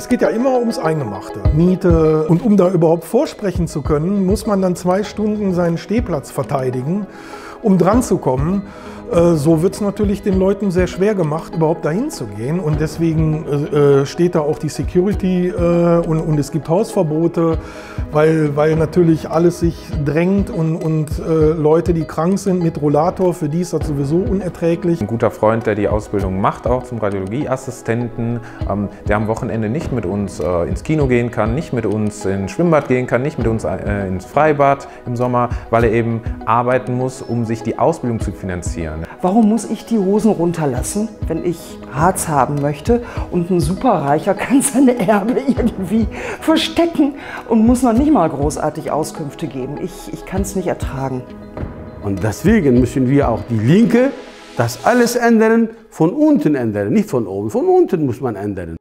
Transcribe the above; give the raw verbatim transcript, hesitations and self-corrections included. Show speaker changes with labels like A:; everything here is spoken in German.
A: geht ja immer ums Eingemachte, Miete. Und um da überhaupt vorsprechen zu können, muss man dann zwei Stunden seinen Stehplatz verteidigen, um dran zu kommen. So wird es natürlich den Leuten sehr schwer gemacht, überhaupt dahin zu gehen. Und deswegen äh, steht da auch die Security äh, und, und es gibt Hausverbote, weil, weil natürlich alles sich drängt und, und äh, Leute, die krank sind mit Rollator, für die ist das sowieso unerträglich.
B: Ein guter Freund, der die Ausbildung macht, auch zum Radiologieassistenten, ähm, der am Wochenende nicht mit uns äh, ins Kino gehen kann, nicht mit uns ins Schwimmbad gehen kann, nicht mit uns äh, ins Freibad im Sommer, weil er eben arbeiten muss, um sich die Ausbildung zu finanzieren.
C: Warum muss ich die Hosen runterlassen, wenn ich Harz haben möchte und ein Superreicher kann seine Erbe irgendwie verstecken und muss noch nicht mal großartig Auskünfte geben? Ich, ich kann es nicht ertragen.
D: Und deswegen müssen wir auch die Linke das alles ändern, von unten ändern, nicht von oben. Von unten muss man ändern.